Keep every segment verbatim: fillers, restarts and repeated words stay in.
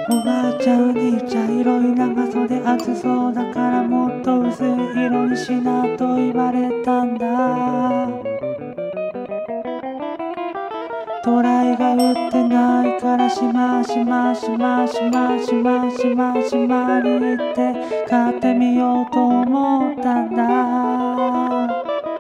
おばあちゃんに茶色い長袖暑そうだからもっと薄い色にしなと言われたんだ。トライが売ってないからしましましましましましましまに行って買ってみようと思ったんだ。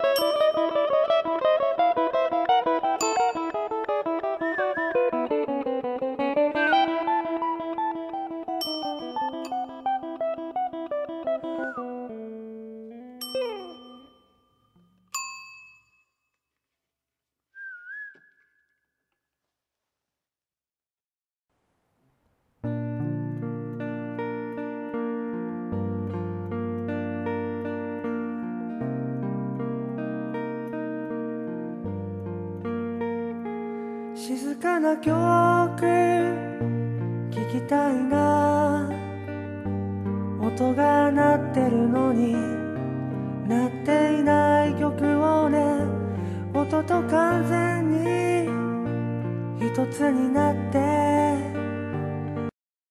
静かな曲聴きたいな。音が鳴ってるのに鳴っていない曲をね。音と完全に一つになって